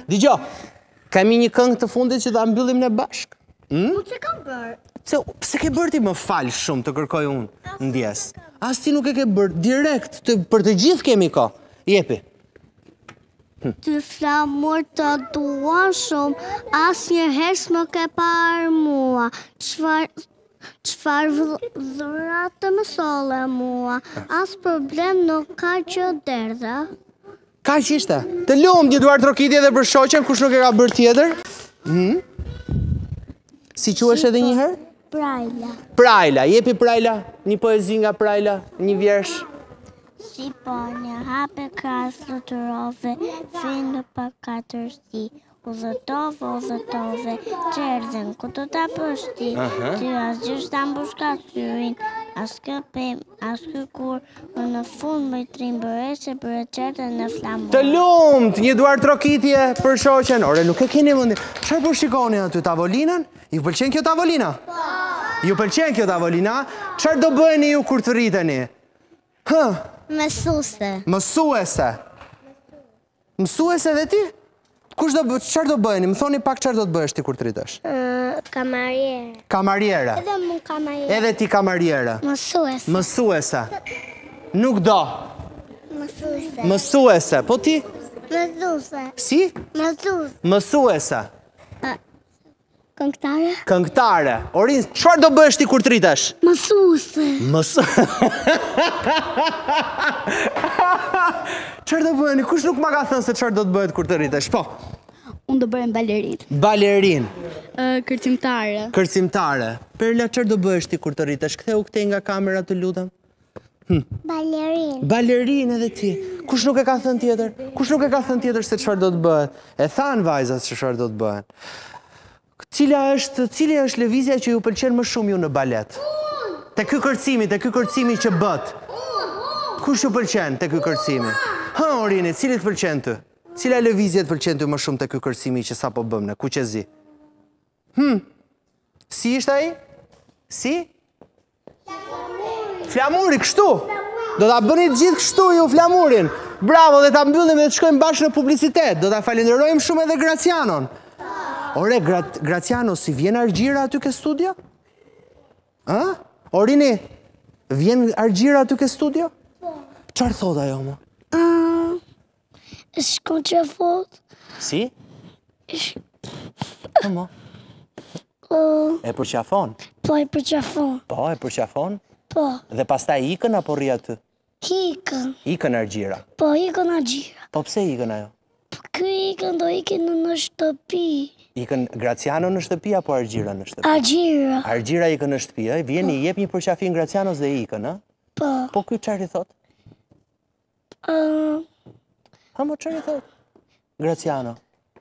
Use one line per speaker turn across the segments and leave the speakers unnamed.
Dgjoj, kemi një këngë të fundit që ta mbyllim në bashk.
Unë që kam bërë?
Pse ke bërë ti më falë shumë të kërkoj unë ndjes? As ti nuk e ke bërë direkt, për të gjithë kemi ko. Jepi.
Të flamur të duan shumë, as një herë s'më ke parë mua. Qfar dhurat të mësole mua, as problem nuk ka që derdha.
Ka që ishte? Të lumë një duar trokitje dhe për shoqen, kush nuk e ka bërë tjetër? Si që është edhe njëherë?
Prajla.
Prajla, jepi Prajla, një poezi nga Prajla, një vjersh.
Si po një hape krasë lutërove, finë për katërsi. Udhëtove, qerdhen, ku të ta pështi, ty as gjysht ta mbushka syrin, as këpim, as këkur, në fund më i trim bërese për e qerdhen në flamur.
Të lumt, një duar trokitje për shoqen. Ore, nuk e keni mundi. Çfarë po shikoni aty, tavolinën? Ju pëlqen kjo tavolina? Ju pëlqen kjo tavolina? Çfarë do bëheni ju kur të rriteni?
Mësuse.
Mësuese. Mësuese dhe ti? Çfarë do bëheni? Më thoni pak çfarë do të bëhesh ti kur të rritesh?
Kamariere.
Kamariere.
Edhe mu kamariere.
Edhe ti kamariere.
Mësuese.
Mësuese. Nuk do.
Mësuese.
Mësuese. Po ti?
Mësuse.
Si?
Mësuse.
Mësuese.
Këngëtare.
Këngëtare. Orin, çfarë do bëhesh ti kur të rritesh?
Mësuse.
Çfarë do bëheni? Kush nuk ma ka thënë se çfarë do të bëhet kur të rritesh? Po.
Unë do bëhem balerin.
Balerin.
Kërcimtare.
Kërcimtare. Perla, çfarë do bëhesh ti kur të rritesh? Ktheu këtej nga kamera të lutem.
Balerin.
Balerin edhe ti. Kush nuk e ka thënë tjetër? Kush nuk e ka thënë tjetër se çfarë do të bëhet? E thanë vajzat se çfarë do të bëhen. Cili është lëvizja që ju pëlqen më shumë ju në balet? Te ky kërcimi që bët. Kush ju pëlqen te ky kërcimi? Orini, cili të pëlqen ty? Cila lëvizje të pëlqen ty më shumë te ky kërcimi që sapo bëmë ne? Ku që zi? Si ishte ai? Si? Flamuri, kështu? Do ta bëni të gjithë kështu ju flamurin. Bravo, dhe ta mbyllim dhe të shkojmë bashkë në publicitet. Do ta falenderojmë shumë edhe Gracianon. Ore, Graciano, si vjen Argjira aty ke studio? Orini, vjen Argjira aty ke studio? Qarë thot ajo, mo?
Shkon që fot.
Si? Mo? E përqafon?
Po, e përqafon.
Po, e përqafon?
Po.
Dhe pastaj ikën apo rri aty?
Ikën.
Ikën Argjira?
Po, ikën Argjira.
Po, pse ikën ajo?
Ky ikën do ikën në shtëpi.
Ikën Graciano në shtëpi apo Argjira në shtëpi?
Argjira.
Argjira ikën në shtëpi, vjen i jep një përqafim Gracianos dhe ikën,
Po.
Po ky çfarë i thot? Mo çfarë i thot? Graciano.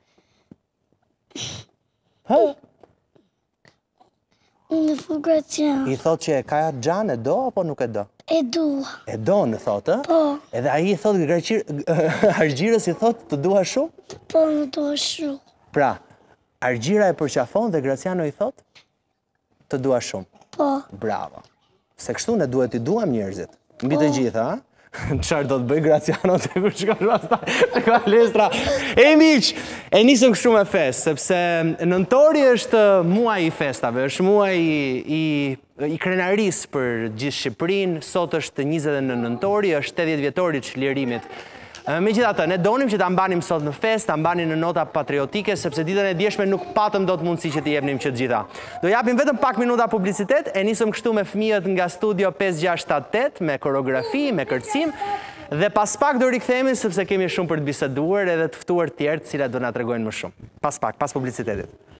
Në fu Graciano.
I thot që e ka Xhan, e do apo nuk e do?
E dua.
E do në thot,
Po.
Edhe ai i thot Argjirës i thot të dua shumë?
Po, në dua shumë.
Pra, Argjira e përqafon dhe Graciano i thot të dua shumë.
Po.
Bravo. Se kështu ne duhet i duam njerëzit. Mbi të gjitha, Çfarë do të bëj Graciano të kur shkosh pastaj në palestra. E miq, e nisëm kështu me festë, sepse nëntori është muaj i festave, është muaj i krenarisë për gjithë Shqipërinë. Sot është 29 nëntori, është 80 vjetori i çlirimit. Megjithatë, ne donim që ta mbanim sot në festë, ta mbanim në nota patriotike, sepse ditën e djeshme nuk patëm dot mundësi që t'i jepnim që të gjitha. Do japim vetëm pak minuta publicitet, e nisëm kështu me fëmijët nga studio 5678, me koreografi, me kërcim, dhe pas pak do rikthehemi sepse kemi shumë për të biseduar edhe të ftuar të tjerë të cilat do na tregojnë më shumë. Pas pak, pas publicitetit.